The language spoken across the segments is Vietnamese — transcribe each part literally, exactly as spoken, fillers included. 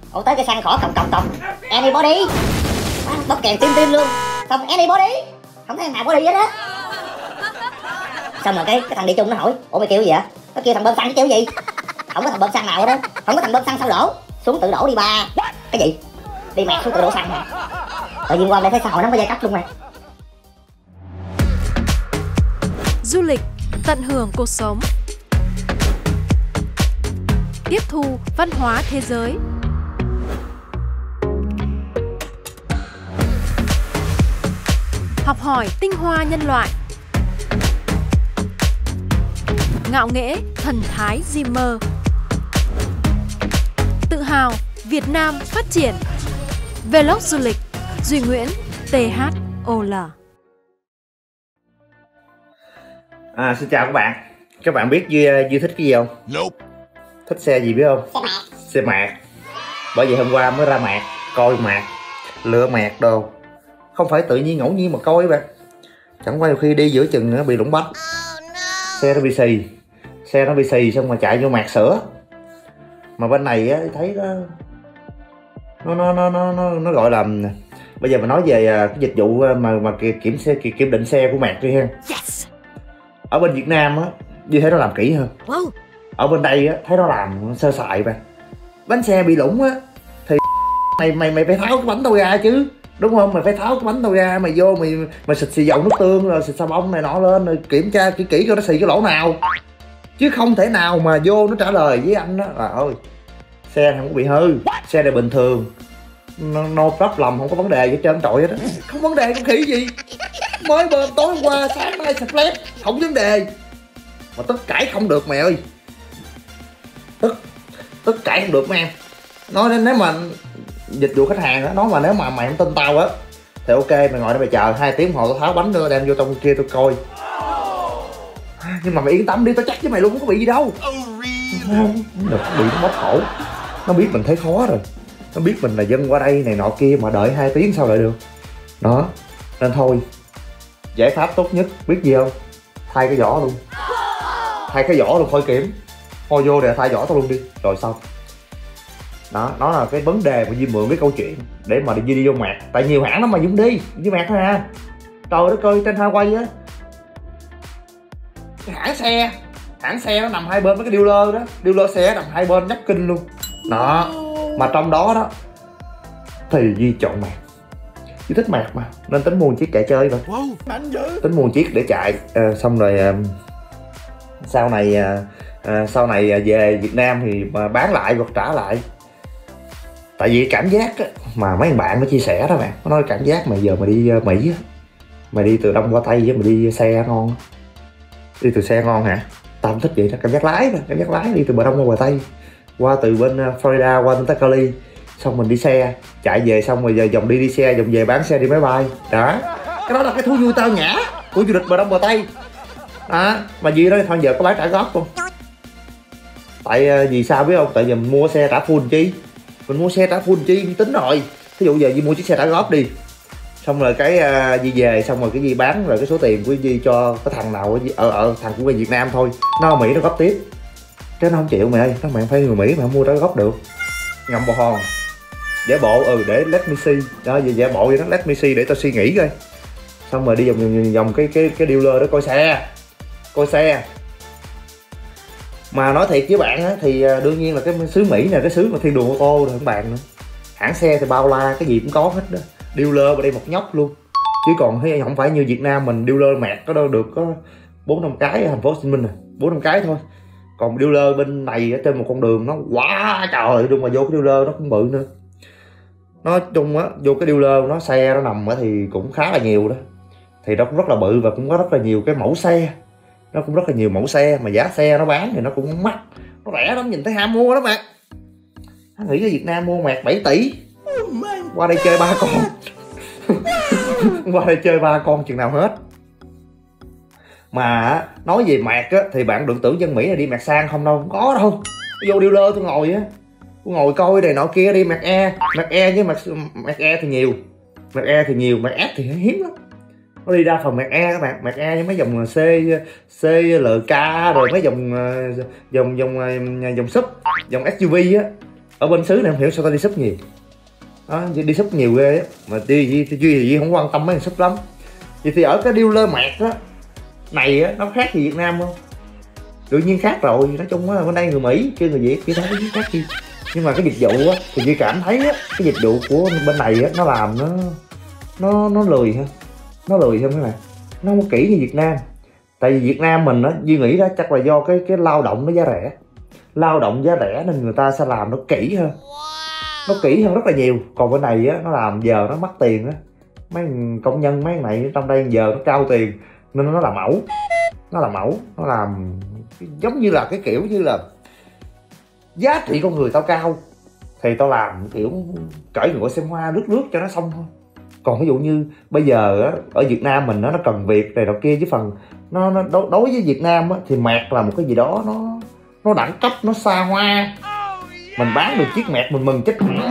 Ủa tới cái xăng khỏi còng còng còng anybody, bóp kèn tim tim luôn, xong anybody không thấy thằng nào body hết á. Xong rồi cái cái thằng đi chung nó hỏi ủa mày kêu gì vậy, nó kêu thằng bơm xăng chứ kêu gì, không có thằng bơm xăng nào hết đó, không có thằng bơm xăng sao đổ xuống tự đổ đi ba. Cái gì đi mẹ xuống tự đổ xăng hả? Tự nhiên qua đây thấy xã hội nó có giai cấp luôn mà. Du lịch tận hưởng cuộc sống, tiếp thu văn hóa thế giới. Học hỏi tinh hoa nhân loại. Ngạo nghễ thần thái di mơ. Tự hào Việt Nam phát triển. Vlog du lịch Duy Nguyễn tê hát o lờ. À, xin chào các bạn. Các bạn biết Duy, Duy thích cái gì không? Nope. Thích xe gì biết không? Xe mạt. Bởi vì hôm qua mới ra mạt, coi mạt, lựa mạt đồ. Không phải tự nhiên ngẫu nhiên mà coi bạn. Chẳng qua nhiều khi đi giữa chừng nó bị lủng bách. Xe nó bị xì. Xe nó bị xì xong mà chạy vô mạt sửa. Mà bên này á thấy nó nó nó nó nó nó, nó gọi là bây giờ mà nói về cái dịch vụ mà mà kiểm xe kiểm định xe của mạt đi ha. Ở bên Việt Nam á, như thế nó làm kỹ hơn. Wow. Ở bên đây á, thấy nó làm sơ sài bạn. Bánh xe bị lủng á, thì mày mày mày phải tháo cái bánh tao ra chứ, đúng không? Mày phải tháo cái bánh tao ra, mày vô mày mày xịt xì dầu nước tương rồi xịt xà bông này nọ lên rồi kiểm tra kỹ kỹ coi nó xì cái lỗ nào, chứ không thể nào mà vô nó trả lời với anh đó là ơi xe không có bị hư, xe này bình thường, no, no problem, không có vấn đề gì hết trơn trọi hết á. Không vấn đề, không khỉ gì, mới bơm tối hôm qua sáng nay sập lép, không vấn đề. Mà tất cãi không được mày ơi, tất tất cãi không được mấy em. Nói đến nếu mà dịch vụ khách hàng á, nói mà nếu mà mày không tin tao á thì ok, mày ngồi đây mày chờ hai tiếng đồng hồ tao tháo bánh nữa đem vô trong kia tao coi. Nhưng mà mày yên tâm đi, tao chắc với mày luôn, không có bị gì đâu. Không được bị nó bóp cổ, nó biết mình thấy khó rồi, nó biết mình là dân qua đây này nọ kia mà đợi hai tiếng sao đợi được đó. Nên thôi, giải pháp tốt nhất biết gì không? Thay cái vỏ luôn, thay cái vỏ luôn, khỏi kiểm, thôi vô để thay vỏ tao luôn đi rồi xong đó. Nó là cái vấn đề mà Duy mượn cái câu chuyện để mà đi đi vô mạt, tại nhiều hãng lắm mà Dũng đi với mạt thôi à. Trời đất ơi, trên Hawaii á, cái hãng xe hãng xe nó nằm hai bên với cái dealer đó, dealer xe nằm hai bên nhắc kinh luôn đó. Mà trong đó đó thì Duy chọn mạt, Duy thích mạt mà nên tính mua một chiếc chạy chơi vậy. Wow, tính mua một chiếc để chạy à, xong rồi à, sau này à, à, sau này à, về Việt Nam thì mà bán lại hoặc trả lại. Tại vì cảm giác á, mà mấy anh bạn nó chia sẻ đó bạn, nó nói cảm giác mà giờ mà đi uh, Mỹ á, mày đi từ Đông qua Tây với mày đi xe ngon, đi từ xe ngon hả? Tao không thích vậy đó, cảm giác lái mà, cảm giác lái đi từ bờ Đông qua bờ Tây, qua từ bên uh, Florida qua Santa Cali, xong mình đi xe chạy về, xong rồi giờ vòng đi đi xe, vòng về bán xe đi máy bay đó. Cái đó là cái thú vui tao nhã của du lịch bờ Đông bờ Tây đó. Mà gì đó thôi giờ có bán trả góp không? Tại uh, vì sao biết không? Tại vì mình mua xe trả full chi, mình mua xe trả full chi tính rồi. Ví dụ giờ Duy mua chiếc xe trả góp đi, xong rồi cái uh, Duy về, xong rồi cái Duy bán rồi cái số tiền của Duy cho cái thằng nào ở ở thằng của Việt Nam thôi, nó ở Mỹ nó góp tiếp, chứ nó không chịu mày ơi. Nó mày phải người Mỹ mà không mua trả góp được. Ngậm bồ hòn giả bộ, ừ để let me see đó, về giả bộ vậy đó, let me see để tao suy nghĩ coi. Xong rồi đi vòng vòng, vòng cái cái cái dealer đó coi xe, coi xe. Mà nói thiệt với bạn á, thì đương nhiên là cái xứ Mỹ này cái xứ mà thiên đường ô tô rồi không bạn nữa. Hãng xe thì bao la, cái gì cũng có hết đó. Dealer ở đây một nhóc luôn, chứ còn thấy không phải như Việt Nam mình dealer mạt có đâu được có bốn năm cái ở thành phố Hồ Chí Minh này, bốn năm cái thôi. Còn dealer bên này ở trên một con đường nó quá trời luôn, mà vô cái dealer nó cũng bự nữa. Nói chung á, vô cái dealer nó xe nó nằm ở thì cũng khá là nhiều đó, thì nó cũng rất là bự và cũng có rất là nhiều cái mẫu xe, nó cũng rất là nhiều mẫu xe, mà giá xe nó bán thì nó cũng mắc, nó rẻ lắm, nhìn thấy ham mua lắm bạn. Hắn nghĩ ở Việt Nam mua mạt bảy tỷ, qua đây chơi ba con qua đây chơi ba con chừng nào hết. Mà nói về mạt á, thì bạn đừng tưởng dân Mỹ là đi mạt sang không đâu, không có đâu. Vô dealer tôi ngồi á, tôi ngồi coi này nọ kia, đi mạt E, mạt E với mạt mạt E thì nhiều, mạt E thì nhiều, mạt F thì hiếm lắm. Nó đi ra phần mạt E các bạn, mạt E với mấy dòng C, C, L K rồi mấy dòng dòng dòng dòng súp, dòng ét u vê á, Ở bên xứ này không hiểu sao tao đi súp nhiều đó, đi súp nhiều ghê á, mà đi duy thì không quan tâm mấy thằng súp lắm. Vậy thì ở cái dealer mẹt á này á, nó khác gì Việt Nam không? Tự nhiên khác rồi, nói chung á bên đây người Mỹ chứ người Việt chỉ thấy khác gì. Nhưng mà cái dịch vụ á thì Duy cảm thấy á cái dịch vụ của bên này á nó làm nó nó nó lười ha, nó lười hơn các bạn, nó không có kỹ như Việt Nam. Tại vì Việt Nam mình á Duy nghĩ đó chắc là do cái cái lao động nó giá rẻ, lao động giá rẻ nên người ta sẽ làm nó kỹ hơn, nó kỹ hơn rất là nhiều. Còn bên này á nó làm giờ nó mất tiền á, mấy công nhân mấy này trong đây giờ nó cao tiền nên nó làm mẫu, nó làm mẫu, nó làm giống như là cái kiểu như là giá trị con người tao cao thì tao làm kiểu cởi ngựa xem hoa lướt lướt cho nó xong thôi. Còn ví dụ như bây giờ á, ở Việt Nam mình nó nó cần việc này nọ kia, với phần nó, nó đối, đối với Việt Nam á, thì mẹt là một cái gì đó nó nó đẳng cấp, nó xa hoa, mình bán được chiếc mẹt mình mừng chết mẹ.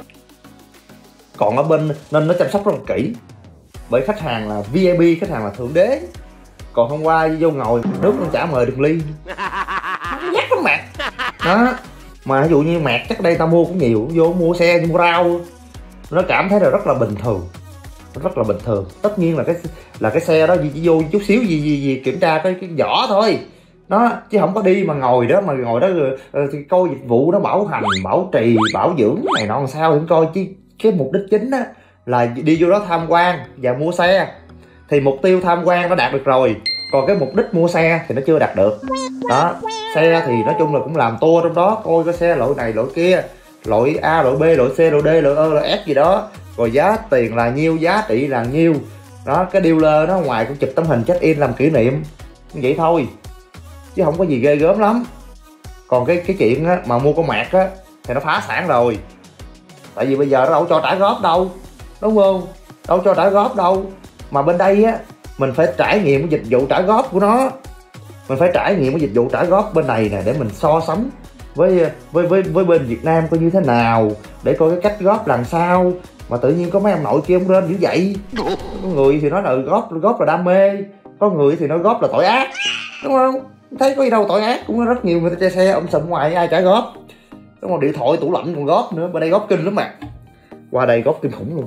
Còn ở bên nên nó chăm sóc rất là kỹ, bởi khách hàng là vê i pê, khách hàng là thượng đế. Còn hôm qua vô ngồi nước nó chả mời được ly, nhát lắm mẹt đó. Mà ví dụ như mẹt chắc đây tao mua cũng nhiều, vô mua xe mua rau nó cảm thấy là rất là bình thường, rất là bình thường. Tất nhiên là cái là cái xe đó chỉ vô chút xíu gì gì, gì kiểm tra cái cái vỏ thôi đó, chứ không có đi mà ngồi đó mà ngồi đó thì coi dịch vụ nó bảo hành, bảo trì, bảo dưỡng này nọ làm sao thì coi. Chứ cái mục đích chính á là đi vô đó tham quan và mua xe, thì mục tiêu tham quan nó đạt được rồi, còn cái mục đích mua xe thì nó chưa đạt được đó. Xe thì nói chung là cũng làm tour trong đó, coi cái xe loại này loại kia, loại A, loại B, loại C, loại D, loại E, loại F gì đó, rồi giá tiền là nhiêu, giá trị là nhiêu đó. Cái dealer nó ngoài cũng chụp tấm hình check in làm kỷ niệm vậy thôi, chứ không có gì ghê gớm lắm. Còn cái cái chuyện á, mà mua con mẹt á thì nó phá sản rồi, tại vì bây giờ nó đâu cho trả góp đâu, đúng không? Đâu cho trả góp đâu. Mà bên đây á mình phải trải nghiệm cái dịch vụ trả góp của nó, mình phải trải nghiệm cái dịch vụ trả góp bên này nè để mình so sánh với với với với bên Việt Nam coi như thế nào, để coi cái cách góp làm sao. Mà tự nhiên có mấy ông nội kia ông lên dữ vậy. Có người thì nói là góp góp là đam mê, có người thì nói góp là tội ác, đúng không? Thấy có gì đâu tội ác, cũng có rất nhiều người ta che xe ông sầm ngoài ai trả góp, đúng không? Điện thoại tủ lạnh còn góp nữa, bên đây góp kinh lắm mà, qua đây góp kinh khủng luôn.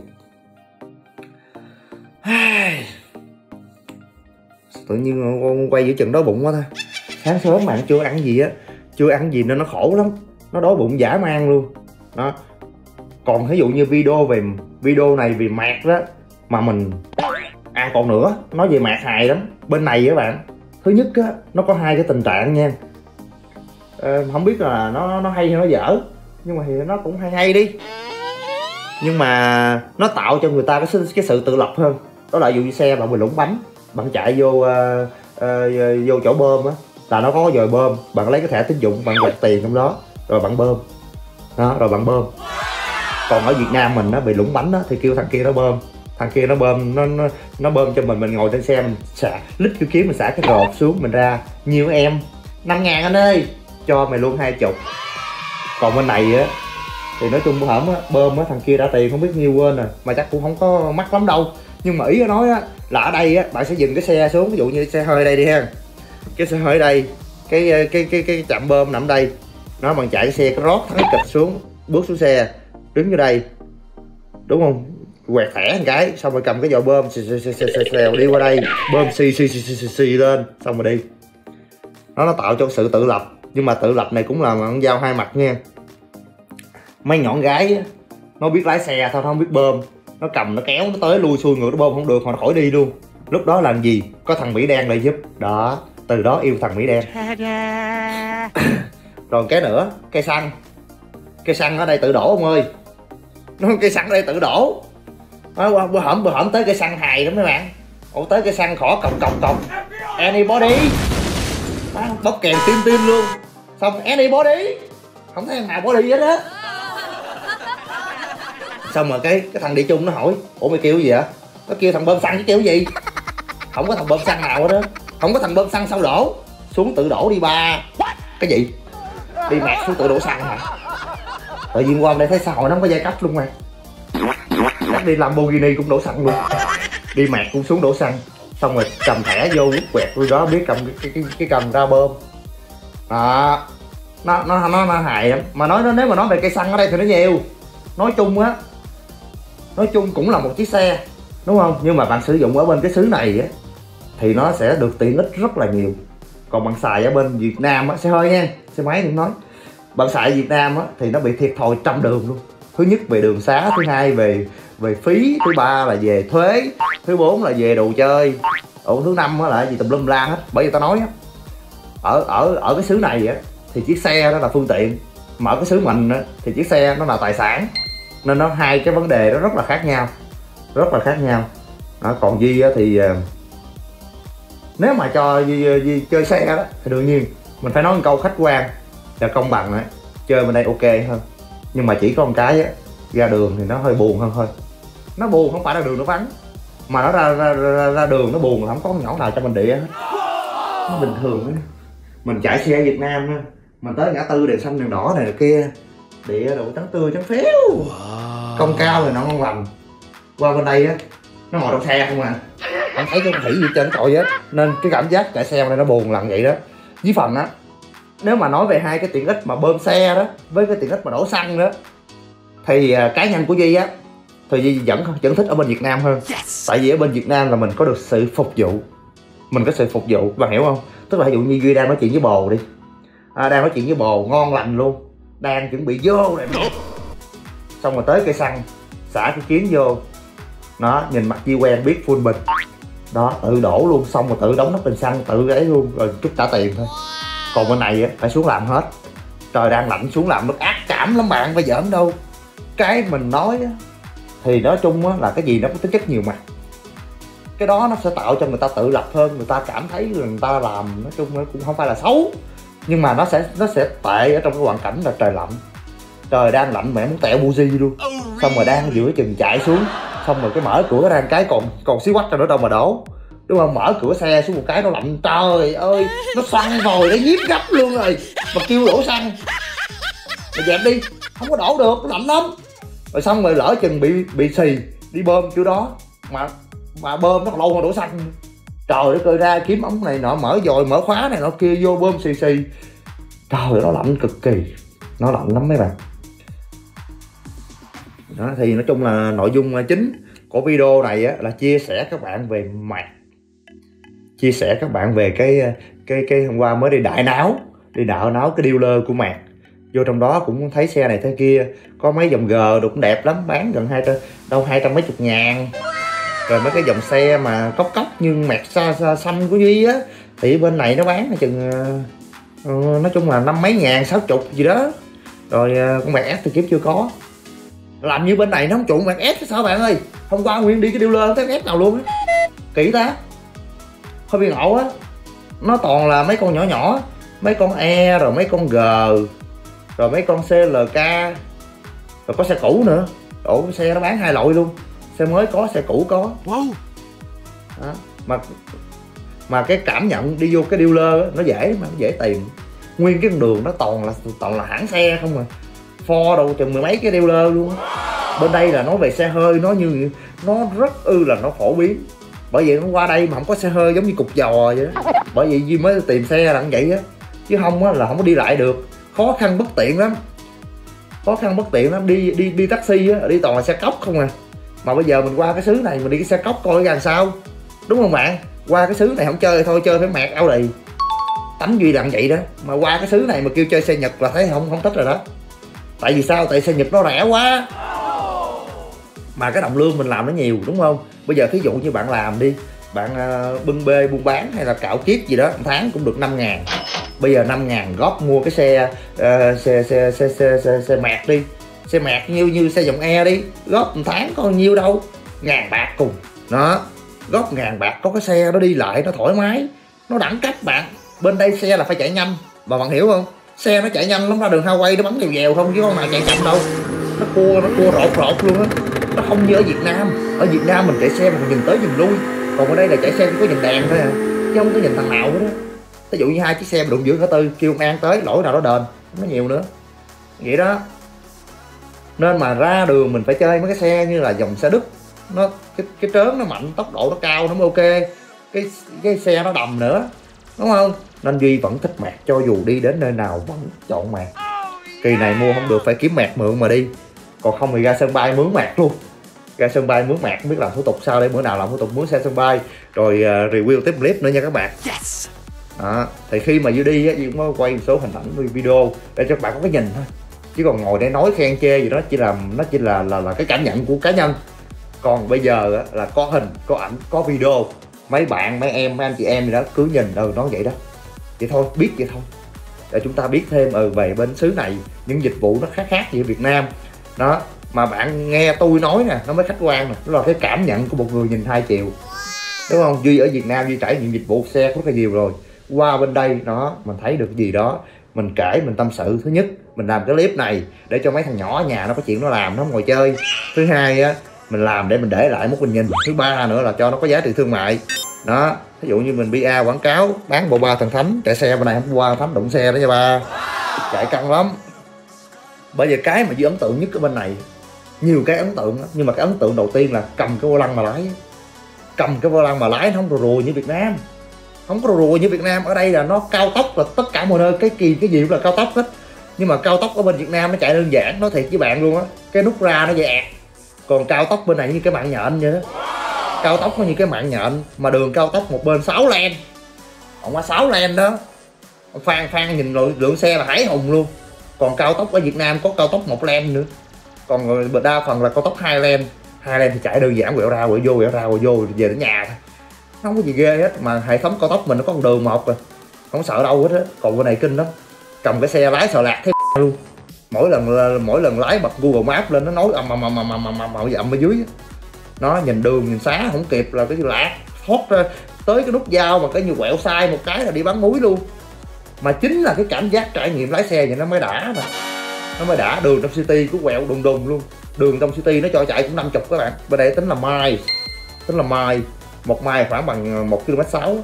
Tự nhiên con quay giữa chừng đói bụng quá ta. Sáng sớm mà chưa ăn gì á, chưa ăn gì nên nó khổ lắm, nó đói bụng dã man luôn đó. Còn ví dụ như video về video này về mẹt đó mà mình ăn còn nữa, nói về mẹt hài lắm bên này các bạn. Thứ nhất á nó có hai cái tình trạng nha, ờ, không biết là nó nó hay hay nó dở, nhưng mà thì nó cũng hay hay đi. Nhưng mà nó tạo cho người ta cái cái sự tự lập hơn. Đó là ví dụ như xe bạn bị lủng bánh, bạn chạy vô uh, uh, vô chỗ bơm á là nó có dòi bơm, bạn lấy cái thẻ tín dụng bạn quẹt tiền trong đó rồi bạn bơm đó, rồi bạn bơm. Còn ở Việt Nam mình nó bị lủng bánh đó thì kêu thằng kia nó bơm, thằng kia nó bơm nó nó, nó bơm cho mình, mình ngồi trên xe mình xả lít kiểu kiếm, mình xả cái rột xuống mình ra nhiều em năm ngàn anh ơi, cho mày luôn hai chục. Còn bên này á thì nói chung bữa hổm á bơm á thằng kia đã tiền không biết nhiêu quên rồi, mà chắc cũng không có mắc lắm đâu. Nhưng mà ý nó nói á là ở đây á bạn sẽ dừng cái xe xuống, ví dụ như xe hơi đây đi ha, cái xe hơi đây, cái cái cái cái, cái chạm bơm nằm đây, nó bằng chạy cái xe cái rót thắng kịch xuống, bước xuống xe đứng vô đây, đúng không? Quẹt thẻ một cái xong rồi cầm cái dòi bơm xèo đi qua đây, bơm xì xì xì xì xì lên xong rồi đi. Nó nó tạo cho sự tự lập, nhưng mà tự lập này cũng là con dao hai mặt nha. Mấy nhọn gái á, nó biết lái xe thôi, nó không biết bơm, nó cầm nó kéo nó tới lui xuôi ngược, nó bơm không được họ khỏi đi luôn. Lúc đó làm gì có thằng Mỹ đen lại giúp đó, từ đó yêu thằng Mỹ đen. Rồi cái nữa, cây xăng, cây xăng ở đây tự đổ ông ơi, nó cây xăng ở đây tự đổ. Nó bữa hổm bữa hổm tới cây xăng hài lắm mấy bạn. Ủa tới cây xăng khỏ cọc cọc cọc anybody, bóp kèn tim tim luôn, xong anybody không thấy thằng nào body hết á. Xong rồi cái cái thằng đi chung nó hỏi ủa mày kêu gì vậy, nó kêu thằng bơm xăng chứ kêu gì. Không có thằng bơm xăng nào hết đó, không có thằng bơm xăng sao đổ xuống tự đổ đi ba. Cái gì đi mẹt xuống tự đổ xăng hả? Tự nhiên qua hôm nay thấy xã hội nó không có giai cấp luôn mà, chắc đi Lamborghini cũng đổ xăng luôn, đi mẹt cũng xuống đổ xăng. Xong rồi cầm thẻ vô quét quẹt luôn đó, biết cầm cái cái, cái, cái cầm ra bơm đó. nó nó nó, nó hại lắm. Mà nói nếu mà nói về cây xăng ở đây thì nó nhiều. Nói chung á, nói chung cũng là một chiếc xe, đúng không? Nhưng mà bạn sử dụng ở bên cái xứ này á thì nó sẽ được tiện ích rất là nhiều. Còn bạn xài ở bên Việt Nam á, xe hơi nha, xe máy đừng nói. Bạn xài ở Việt Nam á thì nó bị thiệt thòi trăm đường luôn. Thứ nhất về đường xá, thứ hai về về phí, thứ ba là về thuế, thứ bốn là về đồ chơi, ở thứ năm á là gì tùm lum la hết. Bởi vì tao nói á, ở ở ở cái xứ này á thì chiếc xe đó là phương tiện, mà ở cái xứ mình á thì chiếc xe nó là tài sản, nên nó hai cái vấn đề đó rất là khác nhau, rất là khác nhau. Đó, còn Duy á thì nếu mà cho Duy, Duy chơi xe đó thì đương nhiên mình phải nói một câu khách quan và công bằng á, chơi bên đây ok hơn. Nhưng mà chỉ có một cái á, ra đường thì nó hơi buồn hơn thôi. Nó buồn không phải là đường nó vắng, mà nó ra ra, ra, ra đường nó buồn là không có nhỏ nào cho mình địa hết. Nó bình thường á. Mình chạy xe ở Việt Nam á, mình tới ngã tư đèn xanh đèn đỏ này kia, địa đồ trắng tươi trắng phếu, công cao thì nó ngon lành. Qua bên đây á, nó ngồi trong xe không à, không thấy cái thủy gì trên tội á, nên cái cảm giác chạy xe bên đây nó buồn lần vậy đó. Với phần á, nếu mà nói về hai cái tiện ích mà bơm xe đó với cái tiện ích mà đổ xăng đó, thì uh, cá nhân của Duy á thì Duy vẫn vẫn thích ở bên Việt Nam hơn. Yes. Tại vì ở bên Việt Nam là mình có được sự phục vụ, mình có sự phục vụ, bạn hiểu không? Tức là ví dụ như Duy đang nói chuyện với bồ đi, à, đang nói chuyện với bồ ngon lành luôn, đang chuẩn bị vô này, xong rồi tới cây xăng xả cái kiến vô, nó nhìn mặt Duy quen biết full bình đó, tự đổ luôn, xong rồi tự đóng nắp bình xăng, tự ấy luôn, rồi chút trả tiền thôi. Còn bên này á phải xuống làm hết, trời đang lạnh xuống làm nó ác cảm lắm bạn, phải giỡn đâu. Cái mình nói á thì nói chung á là cái gì nó có tính chất nhiều mặt, cái đó nó sẽ tạo cho người ta tự lập hơn, người ta cảm thấy người ta làm nói chung nó cũng không phải là xấu, nhưng mà nó sẽ nó sẽ tệ ở trong cái hoàn cảnh là trời lạnh, trời đang lạnh mẹ muốn tẹo buji luôn, xong rồi đang giữa chừng chạy xuống, xong rồi cái mở cửa ra một cái còn còn xíu quách ra nữa đâu mà đổ, đúng không? Mở cửa xe xuống một cái nó lạnh, trời ơi nó xoăn rồi, nó nhiếp gấp luôn rồi, mà kêu đổ xăng mày dẹp đi, không có đổ được, nó lạnh lắm. Rồi xong rồi lỡ chừng bị bị xì đi bơm kiểu đó, mà mà bơm nó còn lâu hơn đổ xăng, trời đất ơi, ra kiếm ống này nọ, mở dòi mở khóa này nọ kia vô bơm xì xì, trời nó lạnh cực kỳ, nó lạnh lắm mấy bạn. Đó thì nói chung là nội dung chính của video này á, là chia sẻ các bạn về mạc, chia sẻ các bạn về cái cái cái hôm qua mới đi đại náo đi đạo náo cái dealer của Mạc, vô trong đó cũng thấy xe này thế kia, có mấy dòng G đồ cũng đẹp lắm, bán gần hai trăm đâu hai trăm mấy chục ngàn. Rồi mấy cái dòng xe mà cốc cốc như Mạc xa, xa, xanh của Duy á thì bên này nó bán chừng uh, nói chung là năm mấy ngàn, sáu chục gì đó. Rồi uh, con Mạc S thì kiếm chưa có. Làm như bên này nó không chuộng Mạc S sao bạn ơi, hôm qua Nguyên đi cái dealer không thấy S nào luôn á, kỹ ta, hơi bị ngộ á. Nó toàn là mấy con nhỏ nhỏ, mấy con E rồi mấy con G rồi mấy con xê lờ ca, rồi có xe cũ nữa. Ủa xe nó bán hai loại luôn, xe mới có, xe cũ có. Wow. Đó. Mà mà cái cảm nhận đi vô cái dealer đó, nó dễ mà nó dễ tìm. Nguyên cái đường nó toàn là toàn là hãng xe không à, Ford đâu chừng mười mấy cái dealer luôn á. Bên đây là nói về xe hơi nó như nó rất ư là nó phổ biến. Bởi vì nó qua đây mà không có xe hơi giống như cục giò vậy đó. Bởi vì Duy mới tìm xe là như vậy á, chứ không á là không có đi lại được, khó khăn bất tiện lắm, khó khăn bất tiện lắm. Đi đi đi taxi á, đi toàn là xe cốc không à. Mà bây giờ mình qua cái xứ này mình đi cái xe cốc coi ra làm sao, đúng không bạn? Qua cái xứ này không chơi thôi, chơi phải Mạc Audi. Tánh Duy làm vậy đó. Mà qua cái xứ này mà kêu chơi xe Nhật là thấy không không thích rồi đó. Tại vì sao? Tại xe Nhật nó rẻ quá, mà cái đồng lương mình làm nó nhiều, đúng không? Bây giờ thí dụ như bạn làm đi, bạn uh, bưng bê buôn bán hay là cạo kiếp gì đó, một tháng cũng được năm ngàn. Bây giờ năm ngàn góp mua cái xe uh, xe, xe, xe, xe, xe, xe, xe Mạc đi, xe Mạc như như xe dòng E đi, góp một tháng có nhiêu đâu, ngàn bạc cùng. Đó, góp ngàn bạc có cái xe nó đi lại nó thoải mái, nó đẳng cấp bạn. Bên đây xe là phải chạy nhanh, mà bạn hiểu không? Xe nó chạy nhanh lắm, ra đường Hawaii nó bắn dèo dèo không, chứ con nào chạy chậm đâu. Nó cua, nó cua rột rột luôn á. Nó không như ở Việt Nam. Ở Việt Nam mình chạy xe mình nhìn tới nhìn lui, còn ở đây là chạy xe chỉ có nhìn đèn thôi à, chứ không có nhìn thằng nào hết đó. Ví dụ như hai chiếc xe mà đụng giữa ngã tư, kêu ông An tới lỗi nào đó đền, không có nhiều nữa vậy đó. Nên mà ra đường mình phải chơi mấy cái xe như là dòng xe Đức, nó cái, cái trớn nó mạnh, tốc độ nó cao nó mới ok. Cái cái xe nó đầm nữa, đúng không? Nên Duy vẫn thích Mạc, cho dù đi đến nơi nào vẫn chọn Mạc. Kỳ này mua không được phải kiếm Mạc mượn mà đi, còn không thì ra sân bay mướn Mạc luôn. Ra sân bay mướn Mạc, không biết làm thủ tục sao đây, bữa nào làm thủ tục mướn xe sân bay rồi uh, review tiếp clip nữa nha các bạn. Yes. Đó, thì khi mà Duy đi á, Duy cũng có quay một số hình ảnh video để cho các bạn có cái nhìn thôi, chứ còn ngồi để nói khen chê gì đó chỉ là nó chỉ là là là cái cảm nhận của cá nhân. Còn bây giờ á, là có hình, có ảnh, có video, mấy bạn, mấy em, mấy anh chị em gì đó cứ nhìn ừ nói vậy đó, vậy thôi, biết vậy thôi, để chúng ta biết thêm ừ về bên xứ này những dịch vụ nó khác khác gì ở Việt Nam đó. Mà bạn nghe tôi nói nè, nó mới khách quan nè, nó là cái cảm nhận của một người nhìn hai chiều, đúng không? Duy ở Việt Nam Duy trải nghiệm dịch vụ xe rất là nhiều rồi, qua bên đây nó mình thấy được cái gì đó mình kể, mình tâm sự. Thứ nhất, mình làm cái clip này để cho mấy thằng nhỏ ở nhà nó có chuyện nó làm, nó không ngồi chơi. Thứ hai á, mình làm để mình để lại một mình nhìn. Thứ ba nữa là cho nó có giá trị thương mại đó. Ví dụ như mình pê e quảng cáo bán bộ ba thần thánh, chạy xe bên này hôm qua thánh đụng xe đó nha ba, chạy căng lắm. Bởi vì cái mà Duy ấn tượng nhất ở bên này, nhiều cái ấn tượng đó, nhưng mà cái ấn tượng đầu tiên là cầm cái vô lăng mà lái. Cầm cái vô lăng mà lái nó không rùa rùa như Việt Nam, không có rùa rùa như Việt Nam. Ở đây là nó cao tốc, là tất cả mọi nơi cái kỳ cái gì cũng là cao tốc hết. Nhưng mà cao tốc ở bên Việt Nam nó chạy đơn giản, nói thiệt với bạn luôn á, cái nút ra nó dẹt. Còn cao tốc bên này như cái mạng nhện vậy đó, cao tốc nó như cái mạng nhện, mà đường cao tốc một bên sáu lane, không có sáu lane đó. Phan Phan nhìn lượng, lượng xe là hải hùng luôn. Còn cao tốc ở Việt Nam có cao tốc một lane nữa, còn đa phần là cao tốc hai lane. Hai lane thì chạy đơn giản, quẹo ra quẹo vô quẹo ra quẹo vô về đến nhà thôi, không có gì ghê hết. Mà hệ thống cao tốc mình nó có một đường một rồi, không sợ đâu hết á. Còn bên này kinh lắm, cầm cái xe lái sợ lạc thế luôn. Mỗi lần mỗi lần lái bật Google Maps lên nó nói ầm ầm ầm ầm ầm ầm ầm ầm ở dưới, nó nhìn đường nhìn xá không kịp là cái lạc thoát ra tới cái nút giao mà cái như quẹo sai một cái là đi bắn núi luôn. Mà chính là cái cảm giác trải nghiệm lái xe vậy nó mới đã, mà nó mới đã. Đường trong city cứ quẹo đùng đùng luôn, đường trong city nó cho chạy cũng năm mươi các bạn. Bên đây tính là mai, tính là mai một mai khoảng bằng một ki lô mét sáu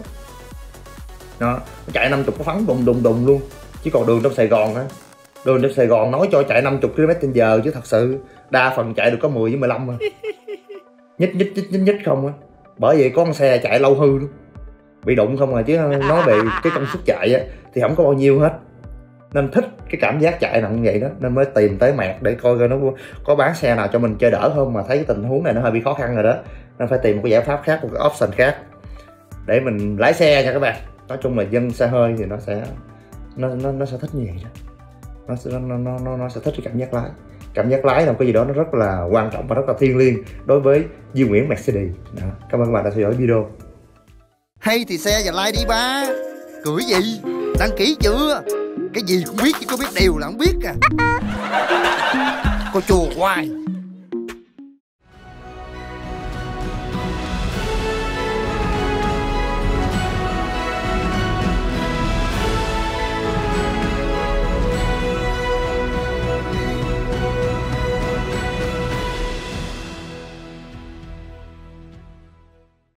đó, nó chạy năm mươi cái phắn đùng đùng đùng luôn. Chứ còn đường trong Sài Gòn á, đường trong Sài Gòn nói cho chạy năm mươi ki lô mét trên giờ, chứ thật sự đa phần chạy được có mười với mười lăm thôi, nhích nhích nhích nhích nhích không á. Bởi vậy có con xe chạy lâu hư luôn, bị đụng không à, chứ nói về cái công suất chạy á thì không có bao nhiêu hết. Nên thích cái cảm giác chạy nặng vậy đó, nên mới tìm tới Mạc để coi coi nó có bán xe nào cho mình chơi đỡ không. Mà thấy cái tình huống này nó hơi bị khó khăn rồi đó, nên phải tìm một cái giải pháp khác, một cái option khác để mình lái xe nha các bạn. Nói chung là dân xe hơi thì nó sẽ nó nó, nó sẽ thích như vậy đó, nó sẽ nó, nó nó nó sẽ thích cái cảm giác lái. Cảm giác lái là cái gì đó nó rất là quan trọng và rất là thiêng liêng đối với Duy Nguyễn Mercedes đó. Cảm ơn các bạn đã theo dõi video. Hay thì xe và like đi ba, cười gì, đăng ký chưa? Cái gì cũng biết chứ có biết điều là không biết à. Cô chùa hoài.